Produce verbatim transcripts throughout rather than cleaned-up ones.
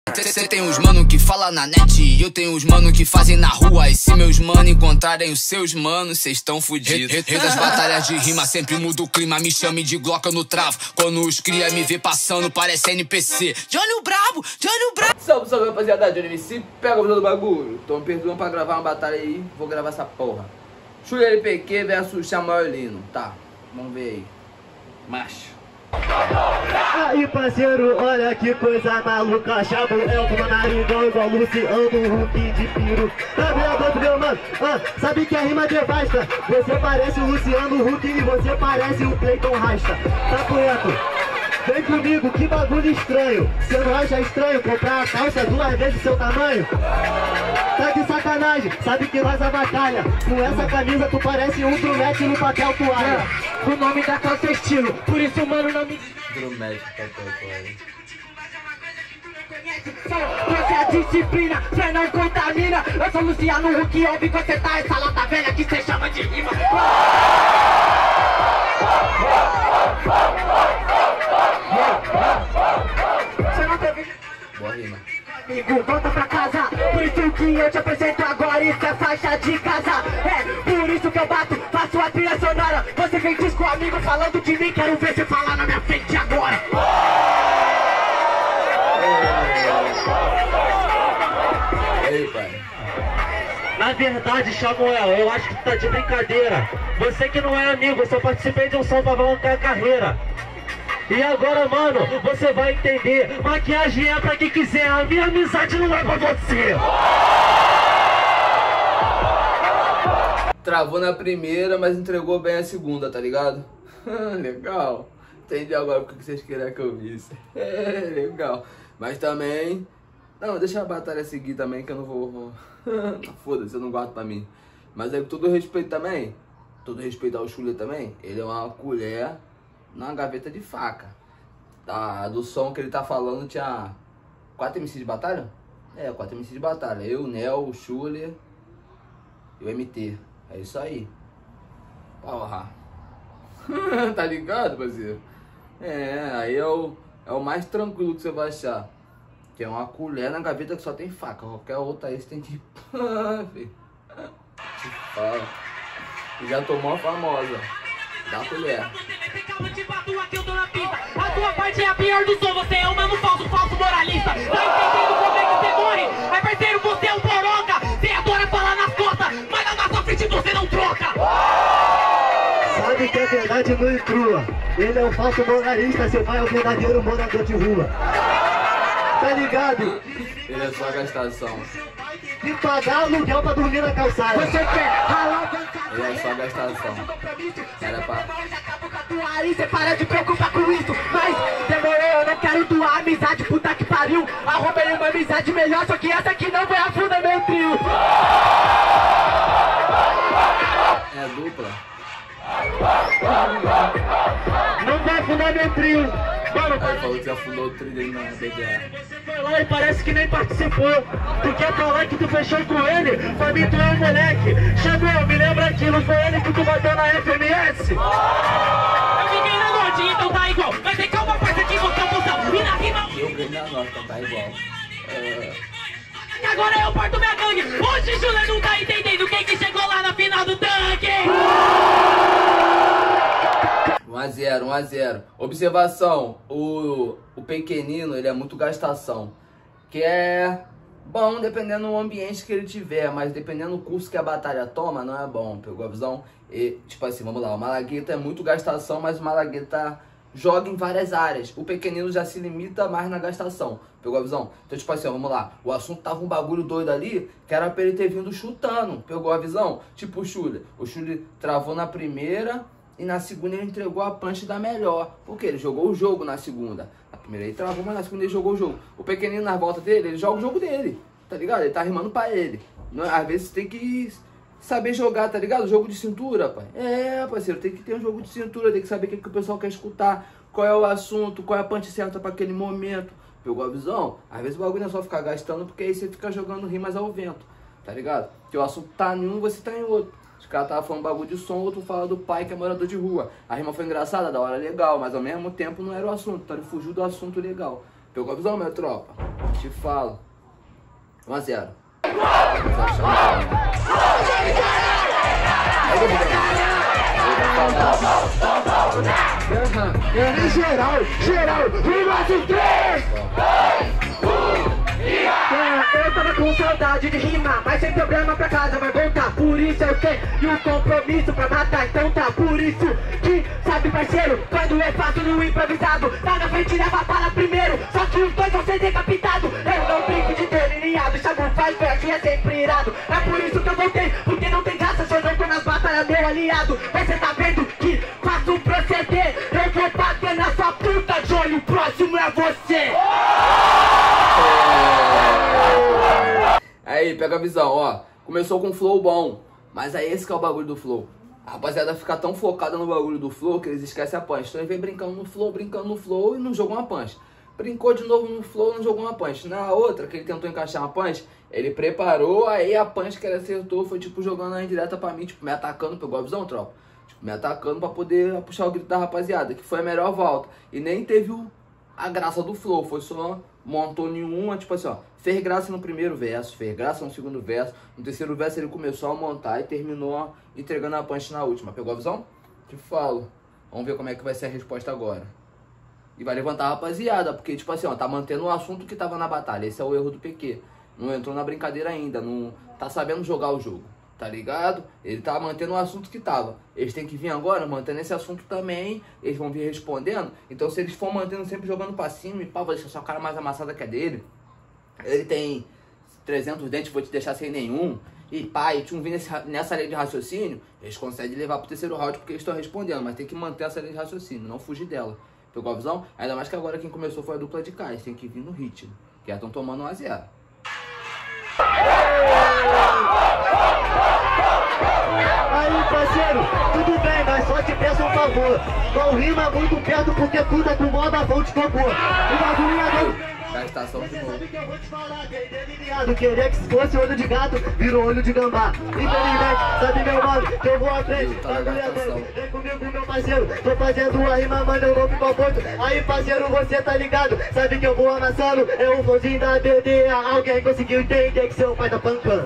Cê tem uns mano que fala na net e eu tenho uns mano que fazem na rua. E se meus mano encontrarem os seus manos, cês tão fudidos. Rei, rei das batalhas de rima, sempre muda o clima. Me chame de Glock, eu no travo. Quando os cria me vê passando, parece N P C. Johnny o Brabo, Johnny o Brabo. Salve, salve rapaziada, Johnny M C, pega o do bagulho. Tô me perdoando pra gravar uma batalha aí, vou gravar essa porra. Chula L P Q versus Chamoelino. Tá, vamos ver aí. Macho. Aí parceiro, olha que coisa maluca. Chamoel com narigão igual Luciano Huck de Piro. Tá vendo, meu mano? Ah, sabe que a rima devasta. Você parece o Luciano Huck e você parece o Cleiton Rasta. Tá correto? Vem comigo, que bagulho estranho. Você não acha estranho comprar a calça duas vezes seu tamanho? Tá de sacanagem, sabe que nós a batalha. Com essa camisa tu parece um drumete no papel toalha. O nome da calça é estilo, por isso mano não me... Drumete, papel toalha. Você é disciplina, cê não contamina. Eu sou Luciano Huck, ouve que você tá essa lata velha que cê chama de rima. Você não teve... Boa rima. Amigo, volta pra casa, por isso que eu te apresento agora, isso é faixa de casa. É, por isso que eu bato, faço a trilha sonora. Você vem disco amigo falando de mim, quero ver você falar na minha frente agora. Ei, pai. Na verdade, Chamoel, eu acho que tu tá de brincadeira. Você que não é amigo, eu só participei de um som pra alavancar a carreira. E agora, mano, você vai entender. Maquiagem é pra quem quiser, a minha amizade não é pra você. Travou na primeira, mas entregou bem a segunda, tá ligado? Legal. Entendi agora porque vocês queriam que eu visse. É, legal. Mas também... Não, deixa a batalha seguir também, que eu não vou... Foda-se, eu não guardo pra mim. Mas aí, com todo respeito também, todo respeito ao Chula também, ele é uma colher na gaveta de faca. Da, do som que ele tá falando tinha quatro M Cs de batalha? É, quatro M Cs de batalha. Eu, o Nel, o Chula e o M T. É isso aí. Porra. Tá ligado, parceiro? É, aí é o, é o mais tranquilo que você vai achar. Que é uma colher na gaveta que só tem faca. Qualquer outra aí você tem que... Fala. E já tomou a famosa. Dá colher. A tua parte é a pior do som. Você é um mano falso, falso moralista. Tá entendendo como é que você morre? Aí parceiro, você é um boroca. Você adora falar nas costas, mas na nossa frente você não troca. Sabe que é verdade nua e crua. Ele é um falso moralista. Seu pai é um verdadeiro morador de rua. Tá ligado? Ele é só gastação. E pagar aluguel pra dormir na calçada. Você quer ralar? Ele é só gastação. Era pra... E você para de preocupar com isso. Mas demorou, eu não quero doar amizade. Puta que pariu. Arrumei uma amizade melhor, só que essa aqui não vai afundar meu trio. É dupla. Não vai afundar meu trio. Mano, Aí falou que afundou o trio dele na B D A. você foi lá e parece que nem participou. Tu quer falar que tu fechou com ele? Pra mim tu é um moleque. Chegou, me lembra aquilo, foi ele que tu bateu na F M S? Eu fiquei na norte, então tá igual. Mas tem calma, parça, que você é função. E na rima... Eu ganhei na nota, tá igual. É... Agora eu parto minha gangue. Hoje o Chula não tá entendendo quem que chegou lá na final do tanque. um a zero, um a zero. Observação, o, o pequenino, ele é muito gastação. Que é bom dependendo do ambiente que ele tiver, mas dependendo do curso que a batalha toma, não é bom. Pegou a visão? E, tipo assim, vamos lá, o Malagueta é muito gastação, mas o Malagueta joga em várias áreas. O pequenino já se limita mais na gastação. Pegou a visão? Então, tipo assim, ó, vamos lá. O assunto tava um bagulho doido ali, que era pra ele ter vindo chutando. Pegou a visão? Tipo o Chula. O Chula travou na primeira... E na segunda ele entregou a punch da melhor. Porque ele jogou o jogo na segunda. Na primeira ele travou, mas na segunda ele jogou o jogo. O pequenino na volta dele, ele joga o jogo dele. Tá ligado? Ele tá rimando pra ele. Não, às vezes tem que saber jogar, tá ligado? Jogo de cintura, pai. É, parceiro, tem que ter um jogo de cintura. Tem que saber o que, que o pessoal quer escutar. Qual é o assunto, qual é a punch certa pra aquele momento. Pegou a visão? Às vezes o bagulho não é só ficar gastando, porque aí você fica jogando rimas ao vento. Tá ligado? Porque o assunto tá em um, você tá em outro. Os caras estavam falando bagulho de som, outro fala do pai que é morador de rua. A rima foi engraçada, da hora legal, mas ao mesmo tempo não era o assunto, então ele fugiu do assunto legal. Pegou a visão, minha tropa? Te falo. um a zero. Em geral, geral, um, dois, três! Eu tava com saudade de rimar, mas sem problema pra casa vai voltar. Por isso eu tenho um compromisso pra matar. Então tá, por isso que, sabe parceiro, quando é fácil no improvisado, tá na frente leva para primeiro, só que os dois vão ser decapitados. Eu não brinco de delineado, chamo faz verde, é sempre irado. É por isso que eu voltei, porque não tem graça se eu não tô nas batalhas, meu aliado. Mas cê tá vendo que faço um proceder, eu vou bater na sua puta, Johnny, o próximo é você. Aí, pega a visão, ó. Começou com um flow bom, mas aí esse que é o bagulho do flow. A rapaziada fica tão focada no bagulho do flow que eles esquecem a punch. Então ele vem brincando no flow, brincando no flow e não jogou uma punch. Brincou de novo no flow e não jogou uma punch. Na outra, que ele tentou encaixar uma punch, ele preparou, aí a punch que ele acertou foi tipo jogando a indireta pra mim, tipo me atacando, pegou a visão, tropa? Tipo, me atacando pra poder puxar o grito da rapaziada, que foi a melhor volta. E nem teve o, a graça do flow, foi só... montou nenhuma, tipo assim, ó, fez graça no primeiro verso, fez graça no segundo verso, no terceiro verso ele começou a montar e terminou ó, entregando a punch na última. Pegou a visão? Te falo. Vamos ver como é que vai ser a resposta agora. E vai levantar a rapaziada, porque tipo assim, ó, tá mantendo o assunto que tava na batalha. Esse é o erro do P Q. Não entrou na brincadeira ainda, não tá sabendo jogar o jogo. Tá ligado? Ele tá mantendo o assunto que tava. Eles têm que vir agora mantendo esse assunto também. Eles vão vir respondendo. Então se eles for mantendo sempre jogando pra cima, e pá, vou deixar sua cara mais amassada que a dele. Ele tem trezentos dentes, vou te deixar sem nenhum. E pá, e tinham vindo nessa linha de raciocínio. Eles conseguem levar pro terceiro round porque eles estão respondendo. Mas tem que manter essa linha de raciocínio, não fugir dela. Pegou a visão? Ainda mais que agora quem começou foi a dupla de cá. Eles têm que vir no ritmo. Que já estão tomando um a zero. Aí parceiro, tudo bem, mas só te peço um favor. Não rima muito perto porque tudo é do modo a fonte que eu vou. O bagulho é não... Gastação de novo. Sabe que eu vou te falar, que é delineado. Queria que se fosse olho de gato, virou olho de gambá. Infelizmente, sabe meu mano, que eu vou à frente. Bagulho é doido, vem comigo meu parceiro. Tô fazendo uma rima, mano, eu não fico ao ponto. Aí parceiro, você tá ligado, sabe que eu vou amassando. É o flowzinho da B D A. Alguém conseguiu entender que seu pai tá pancando.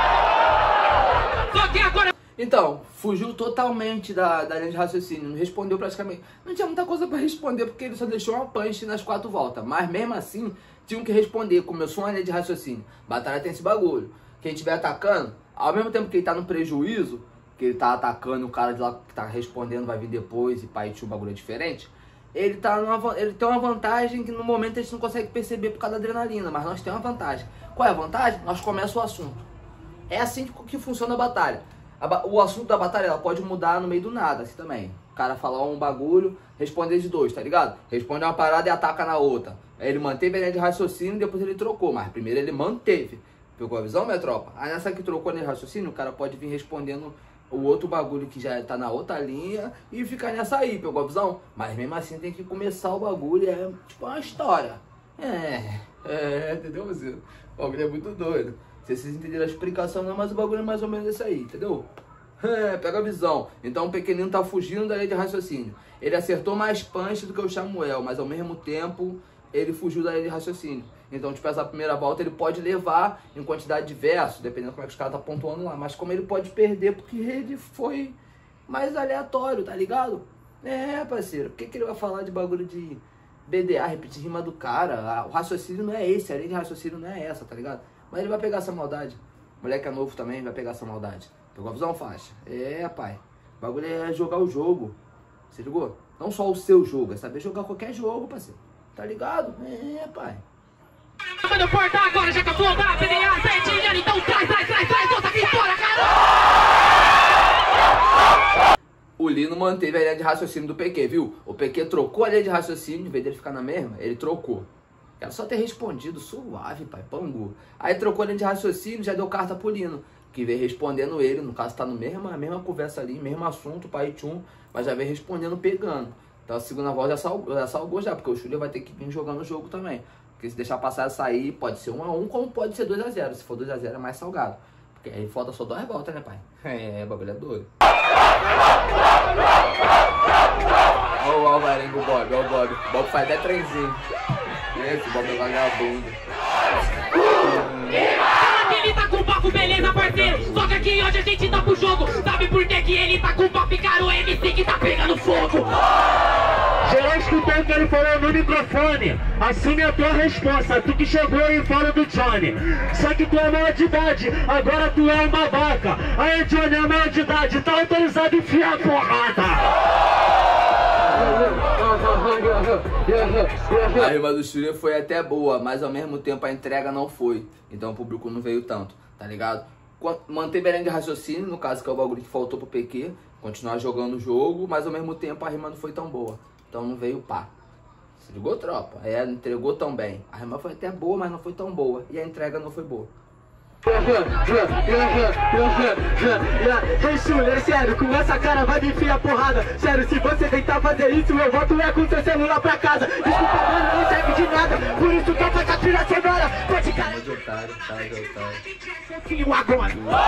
Só que agora... Então, fugiu totalmente da, da linha de raciocínio, não respondeu praticamente. Não tinha muita coisa pra responder porque ele só deixou uma punch nas quatro voltas. Mas mesmo assim, tinham que responder. Começou uma linha de raciocínio. Batalha tem esse bagulho. Quem estiver atacando, ao mesmo tempo que ele tá no prejuízo, que ele tá atacando o cara de lá que tá respondendo, vai vir depois e pai, o bagulho é diferente. Ele, tá numa, ele tem uma vantagem que no momento a gente não consegue perceber por causa da adrenalina, mas nós temos uma vantagem. Qual é a vantagem? Nós começamos o assunto. É assim que funciona a batalha. O assunto da batalha ela pode mudar no meio do nada, assim também. O cara falar um bagulho, responder de dois, tá ligado? Responde uma parada e ataca na outra. Aí ele manteve a linha de raciocínio e depois ele trocou. Mas primeiro ele manteve. Pegou a visão, minha tropa? Aí nessa que trocou a linha de raciocínio, o cara pode vir respondendo o outro bagulho que já tá na outra linha e ficar nessa aí, pegou a visão? Mas mesmo assim tem que começar o bagulho, é tipo uma história. É, é, entendeu, você? O bagulho é muito doido. Se vocês entenderam a explicação não, mas o bagulho é mais ou menos esse aí, entendeu? É, pega a visão. Então o pequenino tá fugindo da linha de raciocínio. Ele acertou mais punch do que o Samuel, mas ao mesmo tempo ele fugiu da linha de raciocínio. Então, tipo, essa primeira volta ele pode levar em quantidade de versos, dependendo como é que os caras tá pontuando lá. Mas como ele pode perder porque ele foi mais aleatório, tá ligado? É, parceiro, por que, que ele vai falar de bagulho de B D A, repetir rima do cara? O raciocínio não é esse, a linha de raciocínio não é essa, tá ligado? Mas ele vai pegar essa maldade. O moleque é novo também, vai pegar essa maldade. Pegou a visão, faixa? É, pai. O bagulho é jogar o jogo. Você ligou? Não só o seu jogo, é saber jogar qualquer jogo, parceiro. Tá ligado? É, pai. Mano, porta agora, já que a flor da B D A sete, então traz, traz, traz, traz outra vitória, cara! O Lino manteve a linha de raciocínio do P Q, viu? O P Q trocou a linha de raciocínio, em vez dele ficar na mesma, ele trocou. Era só ter respondido suave, pai, pangu. Aí trocou a linha de raciocínio, já deu carta pro Lino, que veio respondendo ele, no caso tá no mesmo, a mesma conversa ali, mesmo assunto, pai tchum, mas já veio respondendo, pegando. Então a segunda volta já salgou, já, salgou já, porque o Xulia vai ter que vir jogando o jogo também. Porque se deixar passar essa aí, pode ser um a um, como pode ser dois a zero. Se for dois a zero é mais salgado. Porque aí falta só duas voltas, né, pai? É, bagulho é doido. Olha o Alvarengo, o Bob, olha o Bob. O Bob faz até trenzinho. Esse Bob é vagabundo. Fala que ele tá com papo, beleza, parceiro. Só que aqui hoje a gente tá pro jogo. Sabe por que que ele tá com papo, cara? O M C que tá pegando fogo. Geral escutou o que ele falou no microfone. Assume a tua responsa, tu que chegou aí fora do Johnny. Só que tu é maior de idade, agora tu é um babaca. Aí Johnny é maior de idade, tá autorizado a enfiar a porrada. A rima do Shuri foi até boa, mas ao mesmo tempo a entrega não foi. Então o público não veio tanto, tá ligado? Manteve a linha de raciocínio, no caso que é o bagulho que faltou pro P Q. Continuar jogando o jogo, mas ao mesmo tempo a rima não foi tão boa. Então não veio pá. Se ligou, tropa? É, entregou tão bem. A rima foi até boa, mas não foi tão boa. E a entrega não foi boa. Ei, Shuri, sério, com essa cara vai me enfiar porrada. Sério, se você tentar fazer isso, eu volto é com seu celular pra casa. Desculpa, mano, não serve de nada. Por isso toca a trilha sonora. Pode cara de otário, tá de otário. Fofinho agora.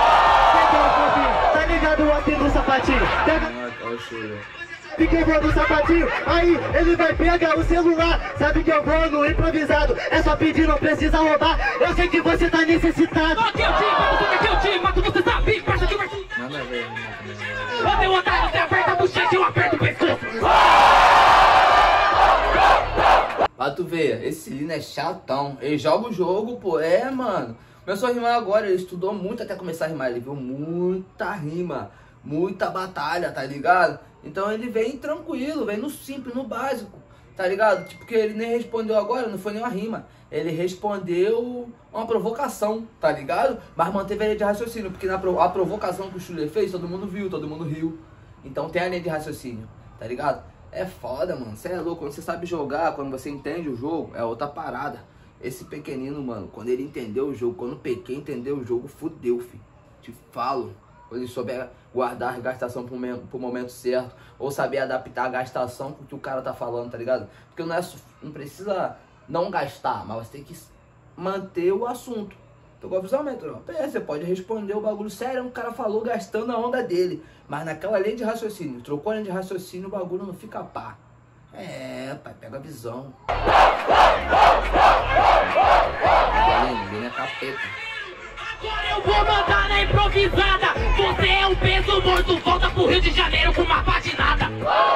Tá ligado aqui no sapatinho? Pega. Olha o Shuri. Fiquei voando o sapatinho, aí ele vai pegar o celular. Sabe que eu vou no improvisado, é só pedir, não precisa roubar. Eu sei que você tá necessitado. Aqui é o time, mas você aqui é o time, mas você sabe, parça que vai. Nada a ver, Ô meu otário, você aperta a bochecha e eu aperto o pescoço. Pra tu ver, esse Lino é chatão. Ele joga o jogo, pô, é, mano. Começou a rimar agora, ele estudou muito até começar a rimar. Ele viu muita rima, muita batalha, tá ligado? Então ele vem tranquilo, vem no simples, no básico, tá ligado? Tipo, porque ele nem respondeu agora, não foi nem uma rima. Ele respondeu uma provocação, tá ligado? Mas manteve a linha de raciocínio, porque na pro, a provocação que o Shuri fez, todo mundo viu, todo mundo riu. Então tem a linha de raciocínio, tá ligado? É foda, mano, você é louco. Quando você sabe jogar, quando você entende o jogo, é outra parada. Esse pequenino, mano, quando ele entendeu o jogo, quando o P Q entendeu o jogo, fudeu, filho. Te falo. Quando ele souber guardar a gastação pro, pro momento certo, ou saber adaptar a gastação com o que o cara tá falando, tá ligado? Porque não, é, não precisa não gastar, mas você tem que manter o assunto. Pegou a visão, Metro? É, você pode responder o bagulho sério, um cara falou gastando a onda dele, mas naquela linha de raciocínio, trocou a linha de raciocínio, o bagulho não fica pá. É, pai, pega a visão. Ele é capeta. Agora eu vou mandar na improvisada. Você é um peso morto, volta pro Rio de Janeiro com uma pá de nada.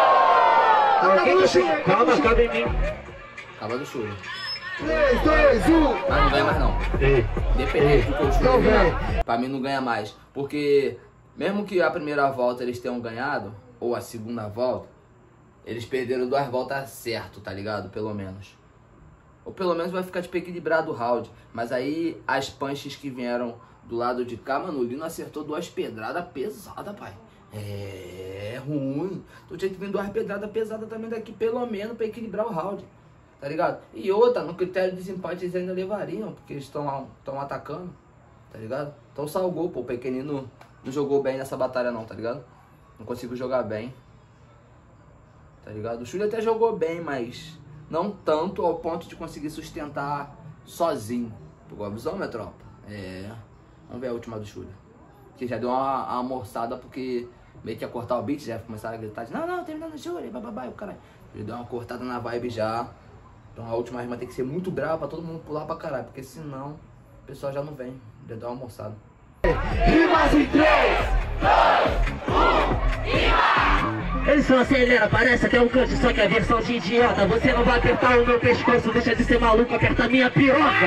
Calma, calma em mim. Acaba do Shuri. três, dois, um. Mas não ganha mais não. Ei. Dependendo do que o Shuri Não ganhar, pra mim não ganha mais. Porque mesmo que a primeira volta eles tenham ganhado, ou a segunda volta, eles perderam duas voltas certo, tá ligado? Pelo menos. Ou pelo menos vai ficar tipo equilibrado o round. Mas aí as punches que vieram do lado de cá, mano, o Lino acertou duas pedradas pesadas, pai. É ruim. Então tinha que vir duas pedradas pesadas também daqui, pelo menos, pra equilibrar o round. Tá ligado? E outra, no critério de desempate eles ainda levariam, porque eles estão atacando. Tá ligado? Então salgou, pô. O pequenino não jogou bem nessa batalha não, tá ligado? Não conseguiu jogar bem. Tá ligado? O Shuri até jogou bem, mas não tanto ao ponto de conseguir sustentar sozinho. Pegou a visão, minha tropa? É. Vamos ver a última do Shuri. Que já deu uma, uma amorçada porque meio que ia cortar o beat, já começaram a gritar de, não, não, terminando o Shuri, bababá, o caralho. Ele deu uma cortada na vibe já. Então a última rima tem que ser muito brava pra todo mundo pular pra caralho, porque senão o pessoal já não vem. Já deu uma almoçada. Rimas em três, dois, um, rima! Ele só acelera, parece que é um canto, só que é a versão de idiota. Você não vai apertar o meu pescoço, deixa de ser maluco, aperta minha piroca.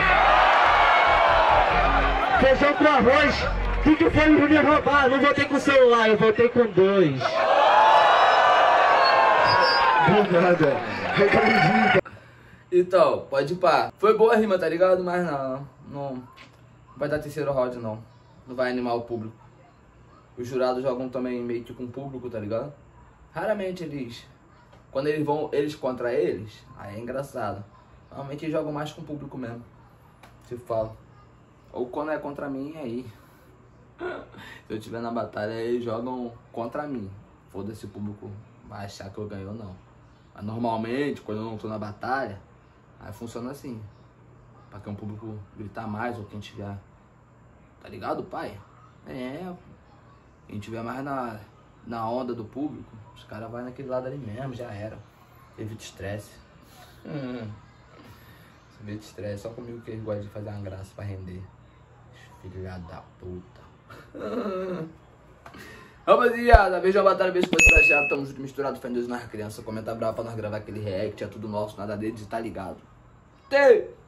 Feijão pro arroz, tu que foi me roubar, não voltei com o celular, eu voltei com dois. Do nada, acredita. Então, pode ir pá. Foi boa a rima, tá ligado? Mas não, não vai dar terceiro round não. Não vai animar o público. Os jurados jogam também meio que com o público, tá ligado? Raramente eles, quando eles vão, eles contra eles, aí é engraçado. Normalmente eles jogam mais com o público mesmo. Se fala. Ou quando é contra mim, aí. Se eu estiver na batalha, eles jogam contra mim. Foda-se, o público vai achar que eu ganho ou não. Mas normalmente, quando eu não tô na batalha, aí funciona assim. Pra que um público gritar mais, ou quem tiver. Tá ligado, pai? É. Quem tiver mais na, na onda do público, os caras vão naquele lado ali mesmo, já era. Evita estresse. Hum. Vê de estresse, só comigo que eles gostam de fazer uma graça pra render. Filha da puta. Rapaziada, beijo a batalha, beijo pra você achado. Tamo junto, misturado, fé em Deus nas crianças. Comenta bravo pra nós gravar aquele react. É tudo nosso, nada deles, tá ligado? Tê!